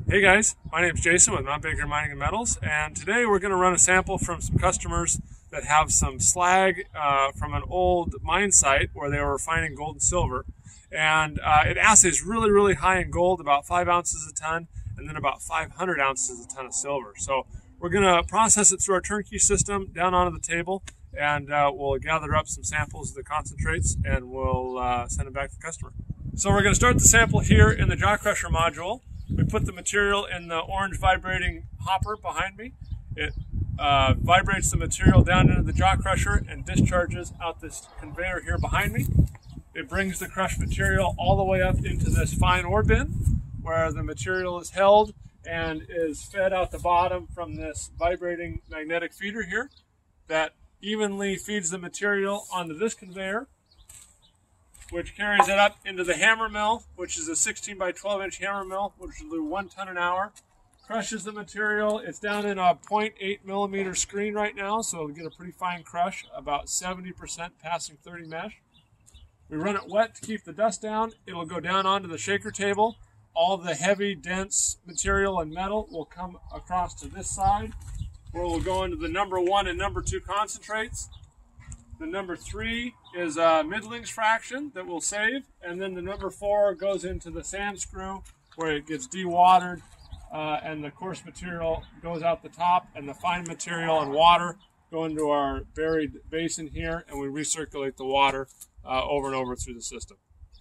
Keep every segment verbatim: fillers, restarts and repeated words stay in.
Hey guys, my name is Jason with Mount Baker Mining and Metals, and today we're going to run a sample from some customers that have some slag uh, from an old mine site where they were refining gold and silver. And uh, it assays really, really high in gold, about five ounces a ton, and then about five hundred ounces a ton of silver. So we're going to process it through our turnkey system down onto the table, and uh, we'll gather up some samples of the concentrates, and we'll uh, send them back to the customer. So we're going to start the sample here in the jaw crusher module. We put the material in the orange vibrating hopper behind me. It uh, vibrates the material down into the jaw crusher and discharges out this conveyor here behind me. It brings the crushed material all the way up into this fine ore bin where the material is held and is fed out the bottom from this vibrating magnetic feeder here that evenly feeds the material onto this conveyor, which carries it up into the hammer mill, which is a sixteen by twelve inch hammer mill, which will do one ton an hour. Crushes the material. It's down in a zero point eight millimeter screen right now, so it'll get a pretty fine crush, about seventy percent passing thirty mesh. We run it wet to keep the dust down. It'll go down onto the shaker table. All the heavy, dense material and metal will come across to this side, where we'll go into the number one and number two concentrates. The number three is a middlings fraction that we'll save, and then the number four goes into the sand screw where it gets dewatered, uh, and the coarse material goes out the top, and the fine material and water go into our buried basin here, and we recirculate the water uh, over and over through the system.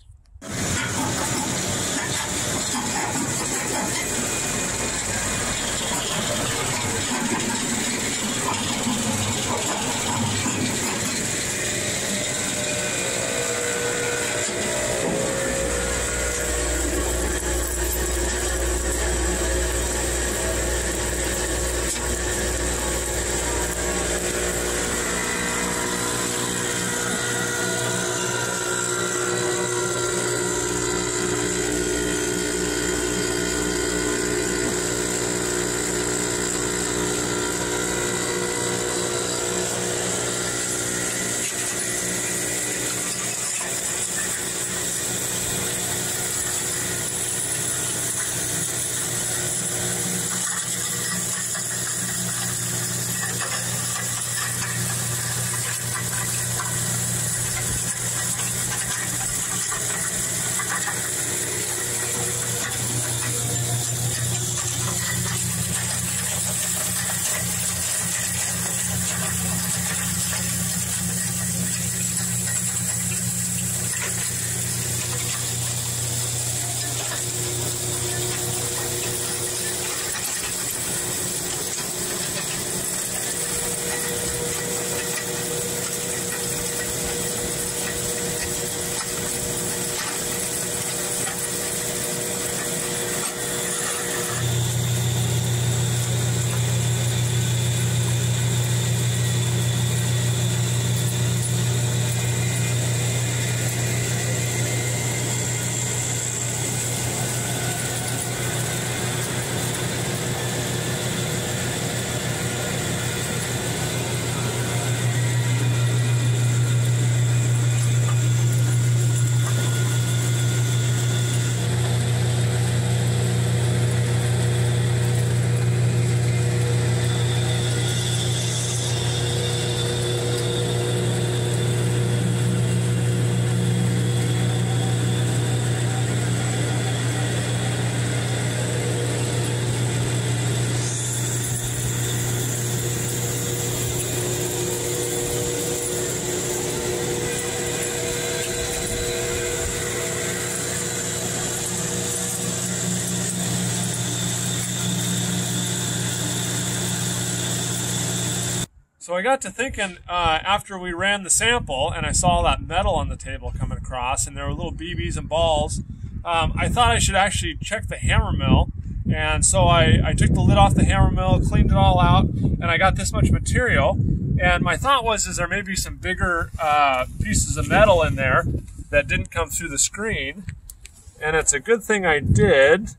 So I got to thinking uh, after we ran the sample and I saw that metal on the table coming across and there were little B Bs and balls, um, I thought I should actually check the hammer mill. And so I, I took the lid off the hammer mill, cleaned it all out, and I got this much material. And my thought was is there may be some bigger uh, pieces of metal in there that didn't come through the screen. And it's a good thing I did,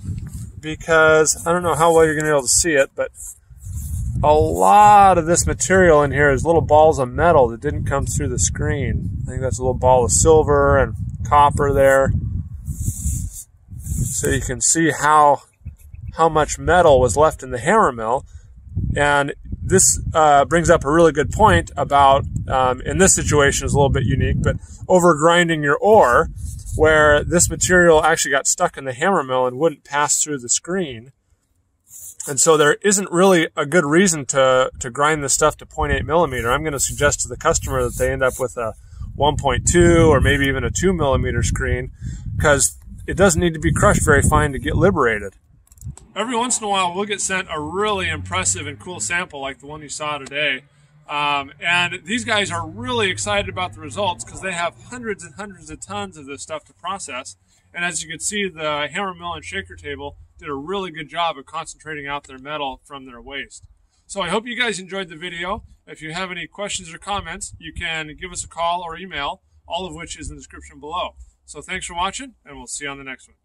because I don't know how well you're going to be able to see it, but a lot of this material in here is little balls of metal that didn't come through the screen. I think that's a little ball of silver and copper there. So you can see how how much metal was left in the hammer mill. And this uh, brings up a really good point about, um, in this situation is a little bit unique, but over grinding your ore, where this material actually got stuck in the hammer mill and wouldn't pass through the screen. And so there isn't really a good reason to, to grind this stuff to zero point eight millimeter. I'm going to suggest to the customer that they end up with a one point two or maybe even a two millimeter screen, because it doesn't need to be crushed very fine to get liberated. Every once in a while, we'll get sent a really impressive and cool sample like the one you saw today. Um, and these guys are really excited about the results because they have hundreds and hundreds of tons of this stuff to process. And as you can see, the hammer mill and shaker table did a really good job of concentrating out their metal from their waste. So I hope you guys enjoyed the video. If you have any questions or comments, you can give us a call or email, all of which is in the description below. So thanks for watching, and we'll see you on the next one.